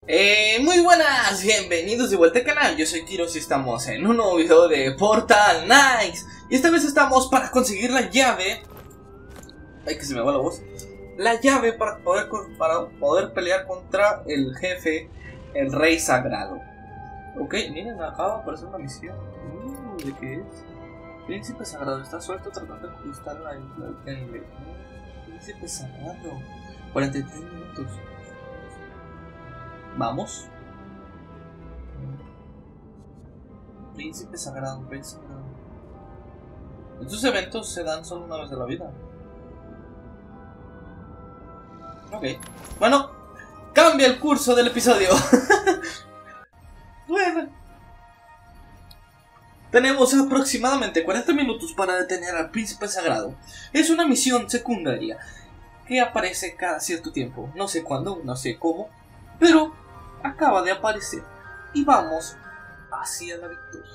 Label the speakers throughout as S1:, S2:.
S1: Muy buenas, bienvenidos de vuelta al canal, yo soy Kiros y estamos en un nuevo video de Portal Knights. Y esta vez estamos para conseguir la llave. Ay, que se me va la voz. La llave para poder pelear contra el jefe, el Rey Sagrado. Ok, miren, acaba de aparecer una misión. ¿De qué es? Príncipe Sagrado, está suelto tratando de conquistar la isla de Tenle. Príncipe Sagrado, 43 minutos. Vamos. Príncipe Sagrado, Príncipe Sagrado. Estos eventos se dan solo una vez de la vida. Ok. Bueno, cambia el curso del episodio. Bueno. Tenemos aproximadamente 40 minutos para detener al Príncipe Sagrado. Es una misión secundaria que aparece cada cierto tiempo. No sé cuándo, no sé cómo, pero acaba de aparecer y vamos hacia la victoria.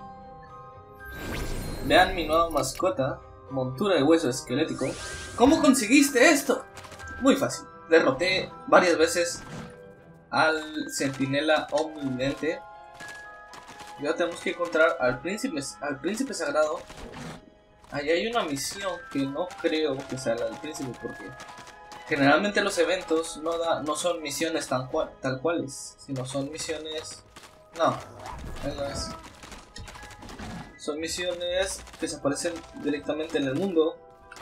S1: Vean mi nueva mascota, montura de hueso esquelético. ¿Cómo conseguiste esto? Muy fácil. Derroté varias veces al centinela omnidente. Ya tenemos que encontrar al príncipe sagrado. Ahí hay una misión que no creo que sea la del príncipe, porque generalmente los eventos no son misiones tal cuales, sino son misiones... No es. Son misiones que se aparecen directamente en el mundo.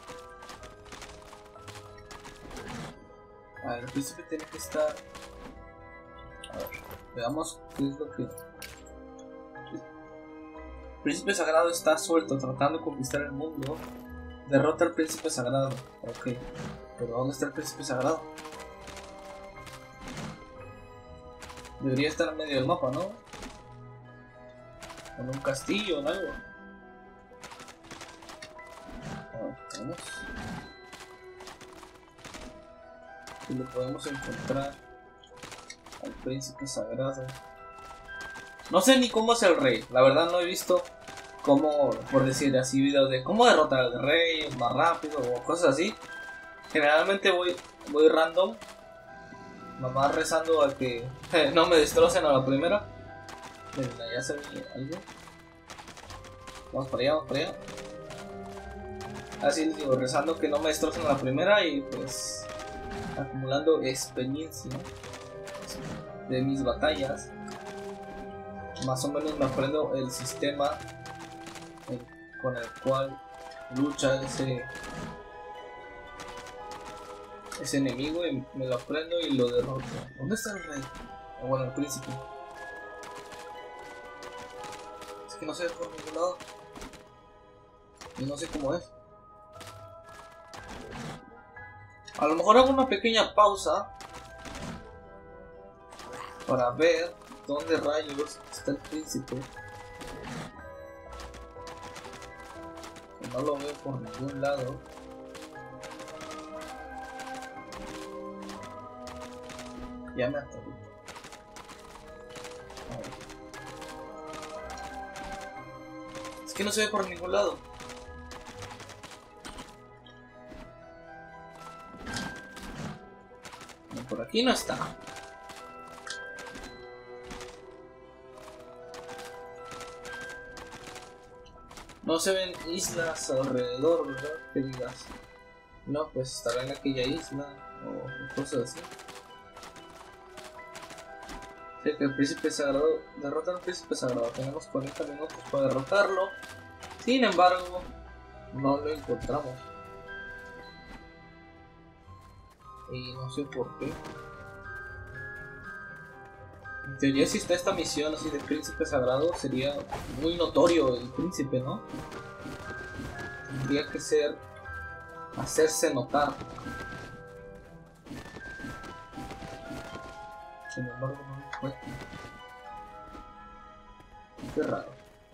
S1: A ver, el príncipe tiene que estar... A ver, veamos qué es lo que... El príncipe sagrado está suelto tratando de conquistar el mundo. Derrota al príncipe sagrado. Ok, pero ¿dónde está el príncipe sagrado? Debería estar en medio del mapa, ¿no? En un castillo o en algo. Vamos. Si lo podemos encontrar al príncipe sagrado. No sé ni cómo es el rey. La verdad no he visto cómo, por decir así, videos de cómo derrotar al rey más rápido o cosas así. Generalmente voy random, nomás rezando a que no me destrocen a la primera. Miren, allá se ve algo. Vamos para allá, vamos para allá. Así les digo, rezando que no me destrocen a la primera y pues acumulando experiencia de mis batallas. Más o menos me aprendo el sistema con el cual lucha ese enemigo y me lo aprendo y lo derroto. ¿Dónde está el rey? Bueno, el príncipe. Es que no sé por ningún lado. Y no sé cómo es. A lo mejor hago una pequeña pausa para ver dónde rayos está el príncipe. Que no lo veo por ningún lado. Ya me atoré. Es que no se ve por ningún lado. No, por aquí no está. No se ven islas alrededor, ¿verdad? Que digas. No, pues estará en aquella isla o cosas así. Sé que el príncipe sagrado... Derrota al príncipe sagrado. Tenemos 40 minutos para derrotarlo. Sin embargo, no lo encontramos. Y no sé por qué. En teoría, si está esta misión así de príncipe sagrado, sería muy notorio el príncipe, ¿no? Tendría que ser... hacerse notar. Sin embargo, no lo encuentro. Qué raro.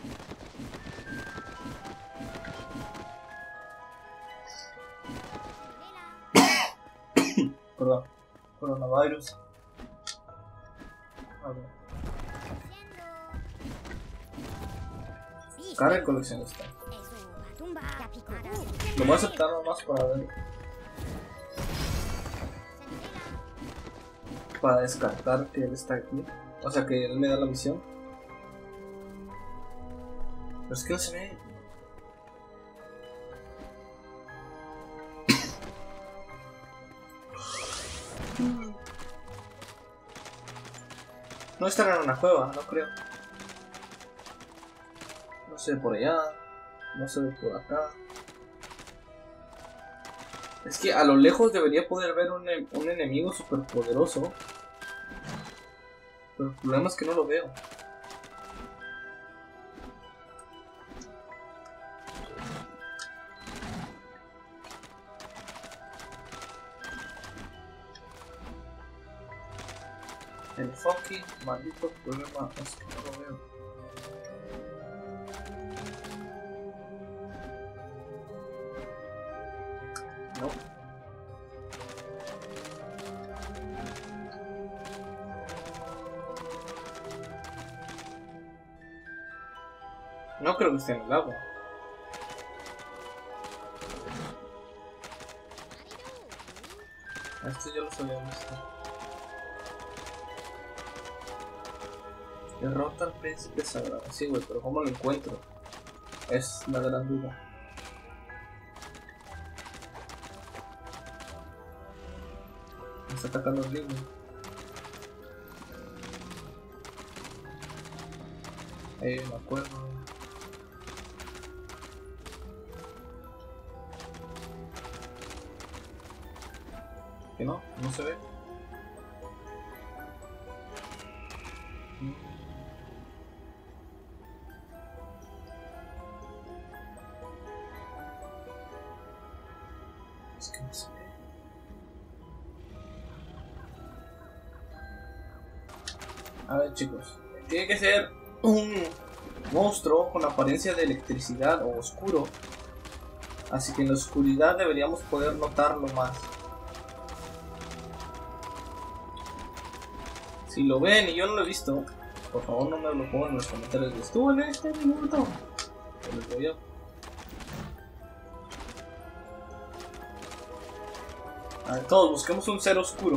S1: Perdón. Coronavirus. A ver. Carga coleccionista. Lo voy a aceptar nomás para ver. para descartar que él está aquí. O sea, que él me da la misión. Pero es que no se ve. No estará en una cueva, no creo. No se ve por allá. No se ve por acá. Es que a lo lejos debería poder ver un enemigo super poderoso. Pero el problema es que no lo veo. El fucking maldito problema es que no lo veo. No. No creo que esté en el agua. Esto ya lo había visto. Derrota al príncipe sagrado. Sí, güey, pero ¿cómo lo encuentro? Es la gran duda. Me está atacando el niño. Me acuerdo. ¿Que no? ¿No se ve? Es que no se ve. A ver, chicos, tiene que ser un monstruo con apariencia de electricidad o oscuro, así que en la oscuridad deberíamos poder notarlo más. Si lo ven y yo no lo he visto, por favor no me lo pongan en los comentarios. Estuvo en este minuto. Les voy a... ver, todos busquemos un ser oscuro.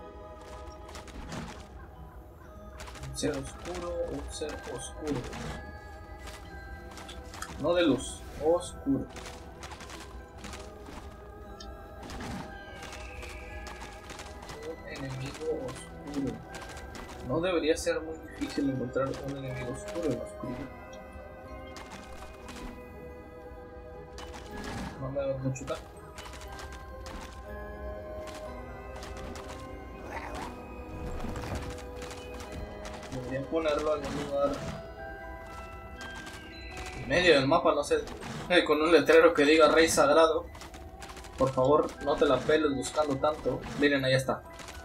S1: Un ser oscuro, un ser oscuro. No de luz, oscuro. Un enemigo oscuro. No debería ser muy difícil encontrar un enemigo oscuro en la oscuridad. No me hagas mucho caso. Deberían ponerlo en un lugar en medio del mapa, no sé, con un letrero que diga Rey Sagrado. Por favor, no te la peles buscando tanto. Miren, ahí está.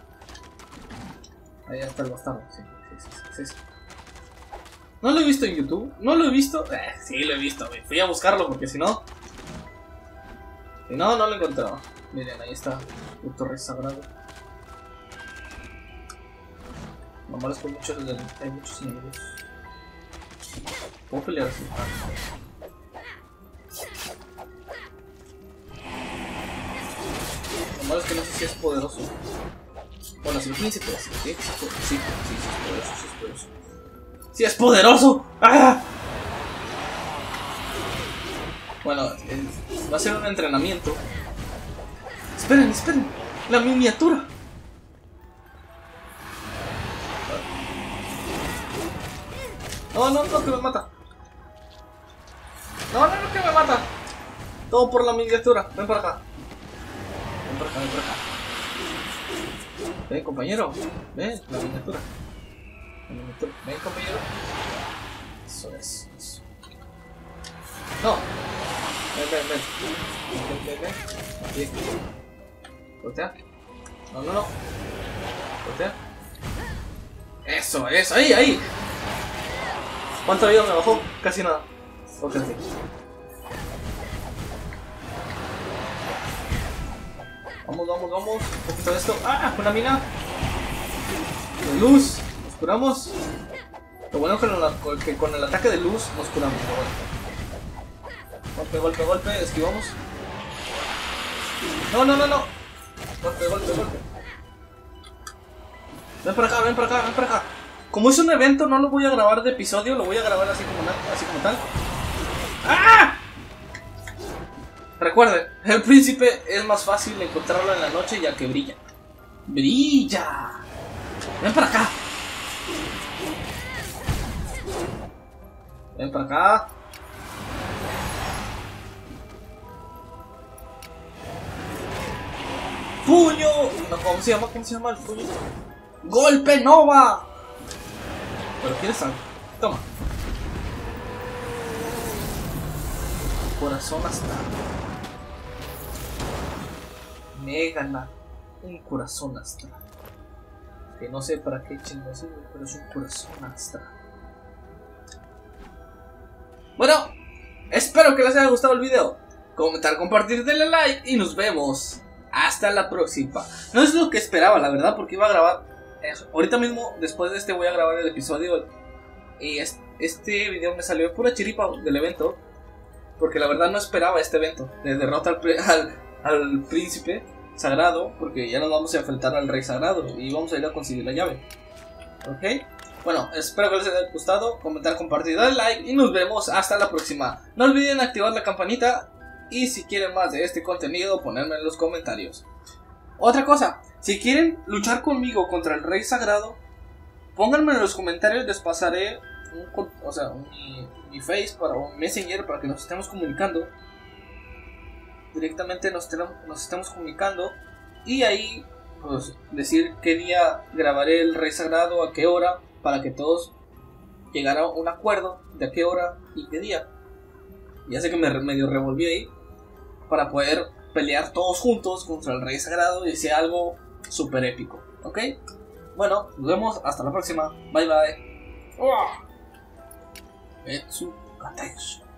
S1: Ahí está el bastardo. Sí. ¿No lo he visto en YouTube? ¿No lo he visto? Sí, lo he visto. Fui a buscarlo porque si no... Si no, no lo encontraba. Miren, ahí está. El Rey Sagrado. Lo malo es que hay muchos enemigos. ¿Puedo pelear así? Lo malo es que no sé si es poderoso. Bueno, si el príncipe es, sí es poderoso. ¡Sí es poderoso! ¡Ah! Bueno, va a ser un entrenamiento. Esperen, la miniatura. No, que me mata. No, que me mata. Todo por la miniatura. Ven para acá. Ven, compañero. Ven, la miniatura. Ven, compañero. Eso es. No. Ven. Aquí. Voltea. No. Voltea. Eso. Ahí. ¿Cuánta vida me bajó? Casi nada. Ok. Vamos. Un poquito de esto. ¡Ah! Una mina. De luz. Nos curamos. Lo bueno es que con el ataque de luz nos curamos. Golpe. Esquivamos. No. Golpe. Ven para acá, ven para acá, ven para acá. Como es un evento, no lo voy a grabar de episodio, lo voy a grabar así como tal. ¡Ah! Recuerden, el príncipe es más fácil encontrarlo en la noche ya que brilla. ¡Brilla! ¡Ven para acá! ¡Ven para acá! ¡Puño! No, ¿cómo se llama? ¿Cómo se llama el puño? ¡Golpe Nova! ¿Pero quieres algo? Toma. Corazón astral. Me he ganado un corazón astral. Que no sé para qué chingo sirve, pero es un corazón astral. Bueno, espero que les haya gustado el video. Comentar, compartir, denle like y nos vemos. Hasta la próxima. No es lo que esperaba, la verdad, porque iba a grabar ahorita mismo, después de este voy a grabar el episodio. Y este video me salió pura chiripa del evento, porque la verdad no esperaba este evento de derrota al príncipe sagrado, porque ya nos vamos a enfrentar al rey sagrado y vamos a ir a conseguir la llave. Ok, bueno, espero que les haya gustado. Comentar, compartir, dar like y nos vemos hasta la próxima. No olviden activar la campanita y si quieren más de este contenido, ponerme en los comentarios. Otra cosa, si quieren luchar conmigo contra el rey sagrado, pónganme en los comentarios, les pasaré mi face para un messenger para que nos estemos comunicando. Directamente nos estemos comunicando y ahí pues decir qué día grabaré el rey sagrado, a qué hora, para que todos llegaran a un acuerdo de a qué hora y qué día. Ya sé que me medio revolví ahí, para poder pelear todos juntos contra el rey sagrado y sea algo super épico. ¿Ok? Bueno, nos vemos hasta la próxima. Bye bye. Etsu Katesh.